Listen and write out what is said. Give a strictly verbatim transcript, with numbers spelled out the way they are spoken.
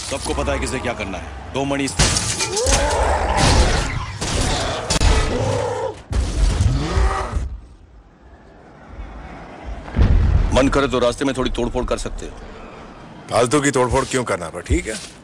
सबको पता है किसे क्या करना है। दो मणि मन करे तो रास्ते में थोड़ी तोड़फोड़ कर सकते हो। फालतू की तोड़फोड़ क्यों करना, पर ठीक है।